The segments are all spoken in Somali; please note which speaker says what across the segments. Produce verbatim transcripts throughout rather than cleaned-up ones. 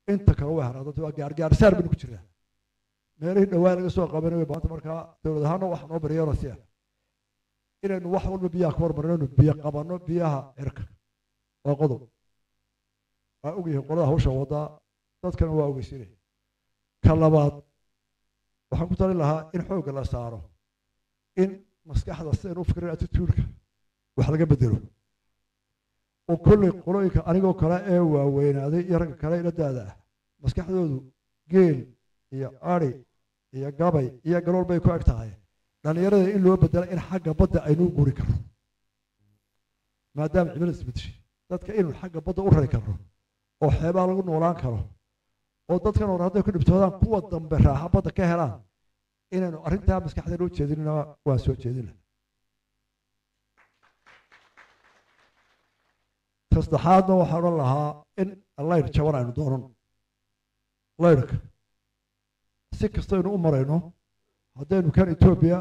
Speaker 1: inta kale way haraadanta waa gaargaarsaar baynu ku jiraa meelihii dhawaa laga soo qabanay maanta markaa dowlad ahaana wax noo baryeerasiya inaynu wax walba biyaha ka hormarino biyo qabanno biyaha cirka waa qodob waa ogyahay qolada hawsha wadaa dadkana waa ogeysinay ka labaad waxaan ku talin lahaa in xoogga la saaro in maskaxda sidaynu u fikrin attitude-ka wax laga bedelo oo kolley qolooyinka anigoo kale ee waaweynaaday iyo ragga kale ila daada ah maskaxdoodu geel iyo ari iyo gabay iyo galool bay ku eg tahay dhalinyarada in loo bedelo in xagga badda aynu guri karno maadaama cimilada isbedeshay dadka inuu xagga badda u rari karno oo xeebaa lagu noolaan karo oo dadkan hore hadday ku dhibtoodaan kuwa dambe raaxa badda ka helaan inaynu arrintaa maskaxdeena u jeedinna waan soo jeedina tasaddexaadna waxaan odhan lahaa in layr jaban aynu doonan layrka si kastaynu u marayno haddaynu kan etoobiya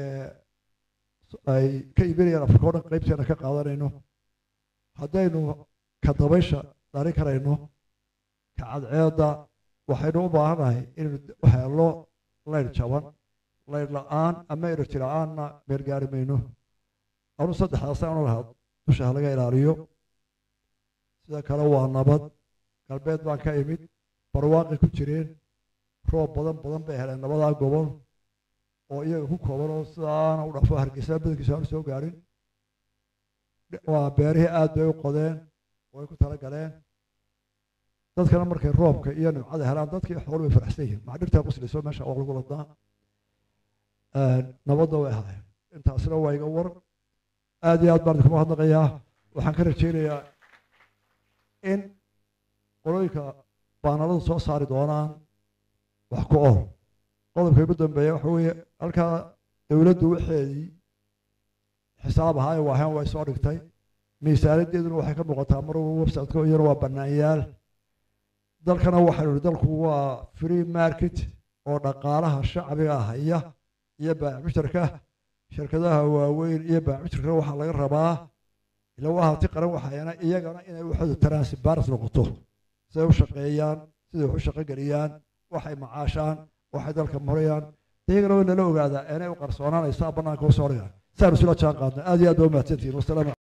Speaker 1: ay ka iibinayaan afrika o dhan qaybteena ka qaadanayno haddaynu ka dabaysha dharin karayno ka cadceedda waxaynu u baahannahay inaynu u helno layr jaban layr la-aan ama enerji la-aanna meel gaari mayno anu saddexdaas aanu lahaa dusha ha laga ilaaliyo sida kale waa nabad galbeed baan ka imid barwaaqi ku jireen roob badan badan bay heleen nabadaa gobol oo iyaga ku kooban oo sidaana u dhafo hargeysa badankiisa aanu soo gaarin waa beerihii aad bay u qodeen way ku tala galeen dadkana markay roobka iyo nimcada helaan dadkii xoolo way faraxsan yihiin maxaa dhirtaa quslayso meesha waa lagu ladaa nabadda way ahaayeen intaasina waa iga war aad iyo aad baan idinku mahadnaqayaa waxaan ka rajaynayaa in qolooyinka baanaladu soo saari doonaan wax ku ool qodobka ugu dambeeya waxa weeye halkaa dowladdu waxeedii xisaab ahaa waahan way soo dhigtay miisaaniyaddeeduna waxay ka muuqataa mar walba website-ka iyana waa bannaanyaal dalkana waxaynu idhi dalku waa free market oo dhaqaalaha shacbiga haya iyo baamushtarka shirkadaha waaweyn iyo baamushtarka waxaa laga rabaa ila waa hati qaran waxayna iyagana inay waxooda transparent noqoto siday u shaqeeyaan siday wax u shaqo geliyaan waxay macaashaan waxay dalka marayaan iyagana waa nala ogaadaa inay u qarsoonaanaysaa bannaanka u soo dhigaan saanu sila jaan qaadna aad iyo aad baa u mahadsantihiin wasalaam